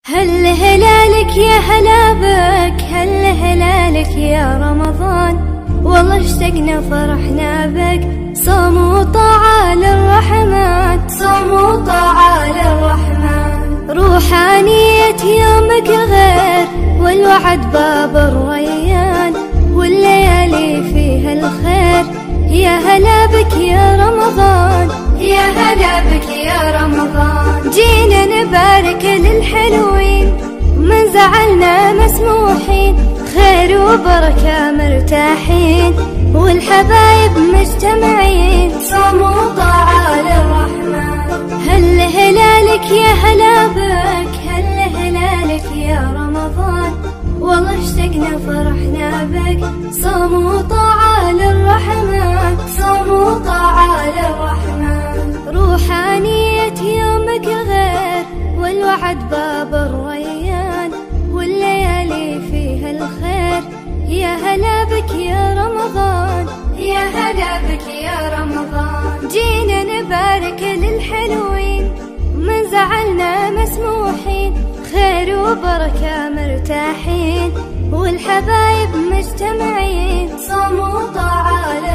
هل هلالك يا هلا بك، هل هلالك يا رمضان، والله اشتقنا فرحنا بك. صوم وطاعة للرحمن، صوم وطاعة للرحمن. روحانية يومك الغير، والوعد باب الريان، والليالي فيها الخير. يا هلا بك يا رمضان، يا هلا بك يا رمضان. جينا نبارك للحلوين، من زعلنا مسموحين، خير وبركة مرتاحين، والحبايب مجتمعين. صوم وطاعة للرحمن. هل هلالك يا هلا بك، هل هلالك يا رمضان، والله اشتقنا فرحنا بك. صوم وطاعة للرحمن، صوم وطاعة للرحمن. روحانية يومك الغير، والوعد باب الريان، والليالي فيها الخير. يا هلا بك يا رمضان، يا هلا بك يا رمضان. جينا نبارك للحلوين، من زعلنا مسموحين، خير وبركة مرتاحين، والحبايب مجتمعين. صوم وطاعة